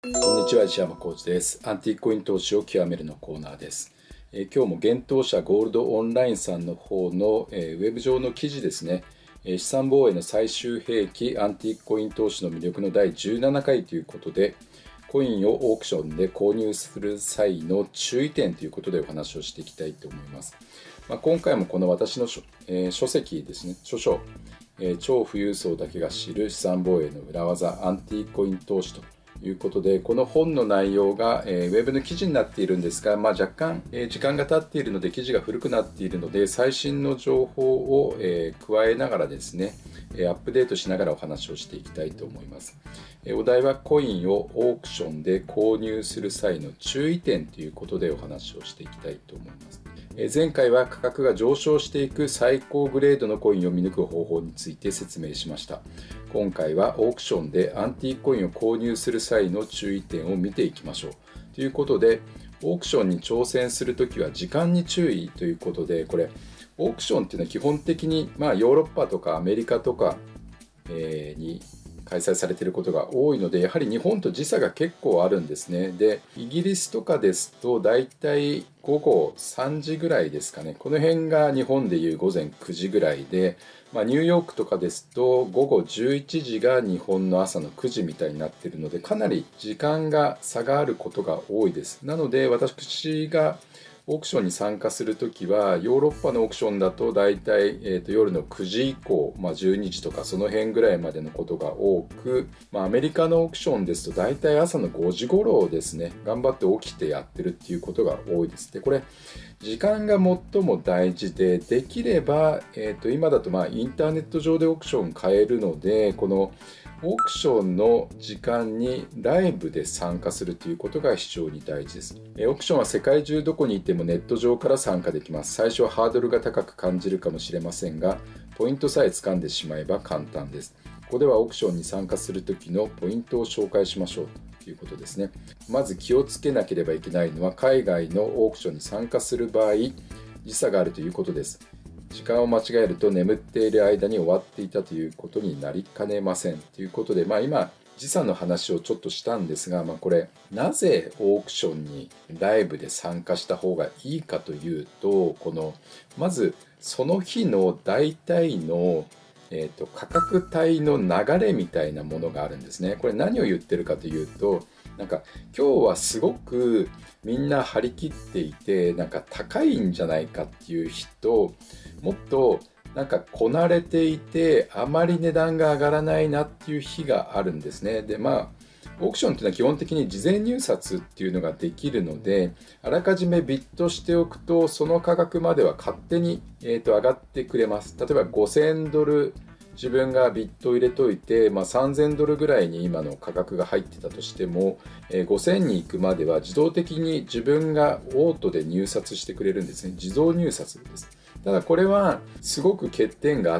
こんにちは、石山浩二です。アンティークコイン投資を極めるのコーナーです。今日も現当社ゴールドオンラインさんの方の、ウェブ上の記事ですね、資産防衛の最終兵器アンティークコイン投資の魅力の第17回ということで、コインをオークションで購入する際の注意点ということでお話をしていきたいと思います。今回もこの私の書籍ですね、著書、超富裕層だけが知る資産防衛の裏技アンティークコイン投資ということで、この本の内容が、ウェブの記事になっているんですが、若干、時間が経っているので記事が古くなっているので、最新の情報を、加えながらですね、アップデートしながらお話をしていきたいと思います。お題はコインをオークションで購入する際の注意点ということでお話をしていきたいと思います。前回は価格が上昇していく最高グレードのコインを見抜く方法について説明しました。今回はオークションでアンティークコインを購入する際の注意点を見ていきましょう。ということで、オークションに挑戦するときは時間に注意ということで、これ、オークションっていうのは基本的に、ヨーロッパとかアメリカとか、に開催されていることが多いので、やはり日本と時差が結構あるんですね。で、イギリスとかですと、だいたい午後3時ぐらいですかね。この辺が日本でいう午前9時ぐらいで、ニューヨークとかですと、午後11時が日本の朝の9時みたいになっているので、かなり時間が差があることが多いです。なので、私がオークションに参加するときは、ヨーロッパのオークションだと大体、夜の9時以降、12時とかその辺ぐらいまでのことが多く、アメリカのオークションですと大体朝の5時頃ですね、頑張って起きてやってるっていうことが多いです。で、これ、時間が最も大事で、できれば、今だとインターネット上でオークション買えるので、このオークションの時間にライブで参加するということが非常に大事です。オークションは世界中どこにいてもネット上から参加できます。最初はハードルが高く感じるかもしれませんが、ポイントさえ掴んでしまえば簡単です。ここではオークションに参加するときのポイントを紹介しましょうということですね。まず気をつけなければいけないのは、海外のオークションに参加する場合、時差があるということです。時間を間違えると眠っている間に終わっていたということになりかねませんということで、今時差の話をちょっとしたんですが、これなぜオークションにライブで参加した方がいいかというと、まずその日の大体の価格帯の流れみたいなものがあるんですね。これ何を言ってるかというと、今日はすごくみんな張り切っていて、高いんじゃないかっていう人、もっとこなれていてあまり値段が上がらないなっていう日があるんですね。で、オークションっていうのは基本的に事前入札っていうのができるので、あらかじめビットしておくとその価格までは勝手に、上がってくれます。例えば5000ドル自分がビットを入れといて、3000ドルぐらいに今の価格が入ってたとしても、5000に行くまでは自動的に自分がオートで入札してくれるんですね。自動入札です。ただこれはすごく欠点があって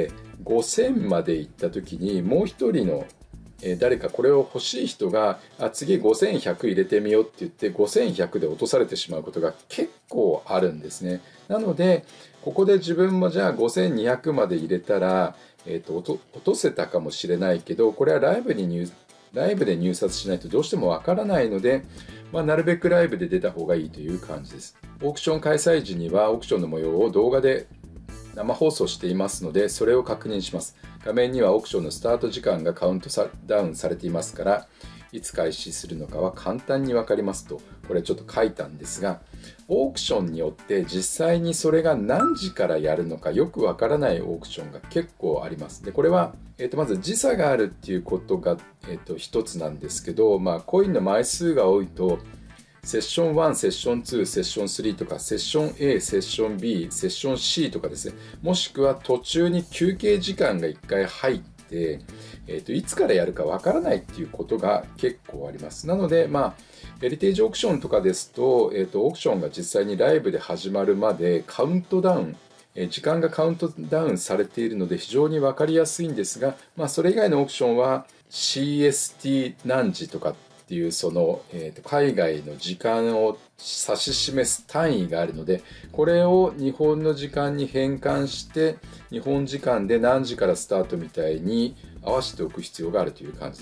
、5000まで行った時にもう一人の誰かこれを欲しい人が次5100入れてみようって言って5100で落とされてしまうことが結構あるんですね。なのでここで自分もじゃあ5200まで入れたら、落とせたかもしれないけど、これはライブで入札しないとどうしてもわからないので、なるべくライブで出た方がいいという感じです。オークション開催時にはオークションの模様を動画で生放送していますので、それを確認します。画面にはオークションのスタート時間がカウントダウンされていますから、いつ開始するのかは簡単に分かりますと、これちょっと書いたんですが、オークションによって実際にそれが何時からやるのかよく分からないオークションが結構あります。で、これは、まず時差があるっていうことが、一つなんですけど、コインの枚数が多いと、セッション1、セッション2、セッション3とか、セッション A、セッション B、セッション C とかですね、もしくは途中に休憩時間が1回入って、いつからやるかわからないっていうことが結構あります。なので、ヘリテージオークションとかですと、オークションが実際にライブで始まるまでカウントダウン、時間がカウントダウンされているので非常に分かりやすいんですが、それ以外のオークションは CST 何時とかっていう海外の時間を指し示す単位があるので、これを日本の時間に変換して日本時間で何時からスタートみたいに合わせておく必要があるという感じです。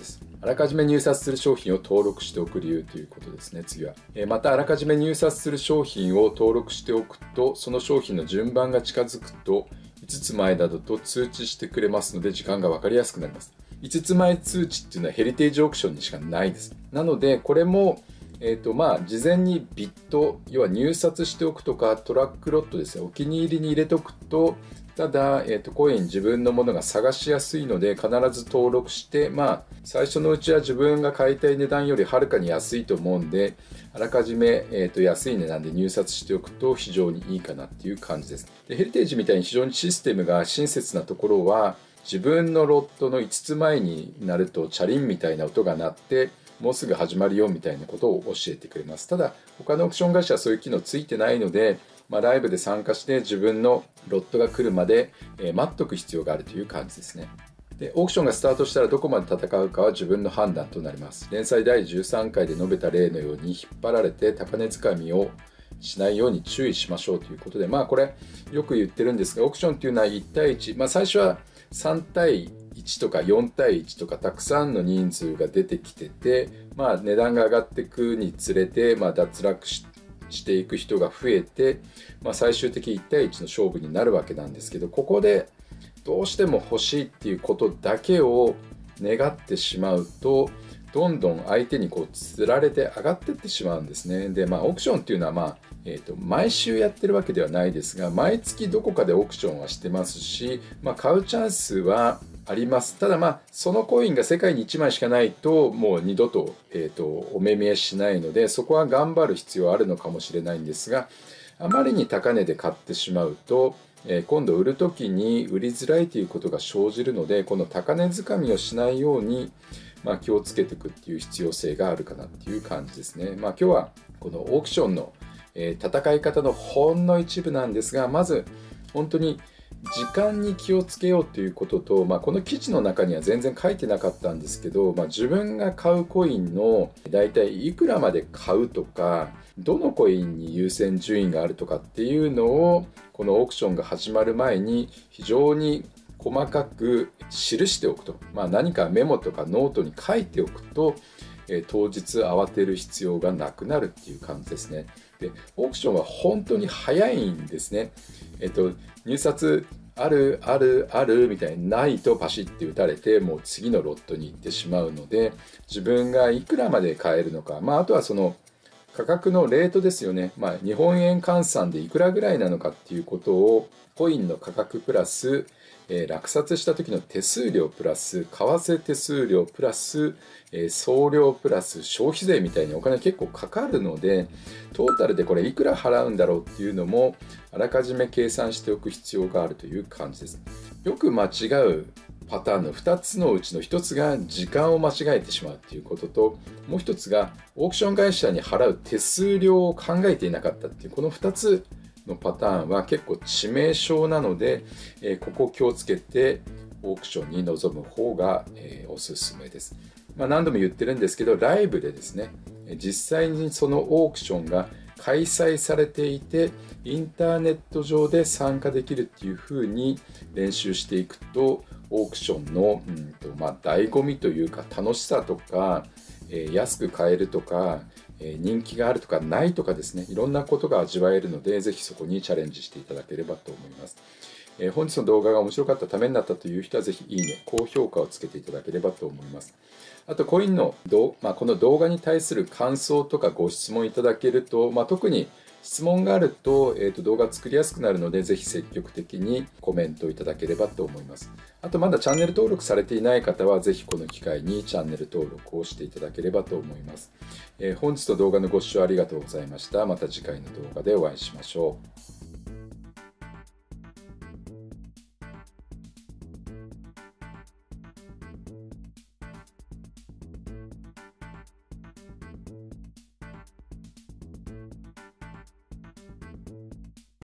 あらかじめ入札する商品を登録しておく理由ということですね。次は。また、あらかじめ入札する商品を登録しておくと、その商品の順番が近づくと、5つ前などと通知してくれますので、時間が分かりやすくなります。5つ前通知っていうのはヘリテージオークションにしかないです。なので、これも、事前にビット、要は入札しておくとか、トラックロットですね、お気に入りに入れておくと、ただ、コイン自分のものが探しやすいので、必ず登録して、最初のうちは自分が買いたい値段よりはるかに安いと思うんで、あらかじめ、安い値段で入札しておくと非常にいいかなっていう感じです。で、ヘリテージみたいに非常にシステムが親切なところは、自分のロットの5つ前になると、チャリンみたいな音が鳴って、もうすぐ始まるよみたいなことを教えてくれます。ただ、他のオークション会社はそういう機能ついてないので、ライブで参加して自分のロットが来るまで待っとく必要があるという感じですね。で、オークションがスタートしたらどこまで戦うかは自分の判断となります。連載第13回で述べた例のように引っ張られて高値掴みをしないように注意しましょうということで、これよく言ってるんですが、オークションというのは1対1、最初は3対1とか4対1とかたくさんの人数が出てきてて、値段が上がっていくにつれて、脱落していく人が増えて、最終的1対1の勝負になるわけなんですけど、ここでどうしても欲しいっていうことだけを願ってしまうと、どんどん相手に釣られて上がっていってしまうんですね。で、オークションっていうのは毎週やってるわけではないですが、毎月どこかでオークションはしてますし、買うチャンスはあります。ただそのコインが世界に1枚しかないと、もう二度と、お目見えしないので、そこは頑張る必要はあるのかもしれないんですが、あまりに高値で買ってしまうと、今度売るときに売りづらいということが生じるので、この高値掴みをしないように、気をつけていくっていう必要性があるかなっていう感じですね。今日はこのオークションの戦い方のほんの一部なんですが、まず本当に時間に気をつけようということと、この記事の中には全然書いてなかったんですけど、自分が買うコインのだいたいいくらまで買うとか、どのコインに優先順位があるとかっていうのを、このオークションが始まる前に非常に細かく記しておくと、何かメモとかノートに書いておくと、当日慌てる必要がなくなるっていう感じですね。で、オークションは本当に早いんですね。入札あるあるあるみたいにないとパシッて打たれて、もう次のロットに行ってしまうので、自分がいくらまで買えるのか、あとはその価格のレートですよね。日本円換算でいくらぐらいなのかっていうことを、コインの価格プラス、落札した時の手数料プラス、為替手数料プラス、送料プラス消費税みたいにお金結構かかるので、トータルでこれいくら払うんだろうっていうのもあらかじめ計算しておく必要があるという感じです。よく間違うパターンの2つのうちの1つが時間を間違えてしまうということと、もう1つがオークション会社に払う手数料を考えていなかったっていう、この2つのパターンは結構致命傷なので、ここを気をつけてオークションに臨む方が、おすすめです。何度も言ってるんですけど、ライブでですね、実際にそのオークションが開催されていて、インターネット上で参加できるっていう風に練習していくと、オークションの、醍醐味というか楽しさとか、安く買えるとか、人気があるとかないとかですね、いろんなことが味わえるので、ぜひそこにチャレンジしていただければと思います。本日の動画が面白かった、ためになったという人は、ぜひいいね、高評価をつけていただければと思います。あと、コインのこの動画に対する感想とかご質問いただけると、特に質問があると、動画作りやすくなるので、ぜひ積極的にコメントいただければと思います。あと、まだチャンネル登録されていない方は、ぜひこの機会にチャンネル登録をしていただければと思います。本日の動画のご視聴ありがとうございました。また次回の動画でお会いしましょう。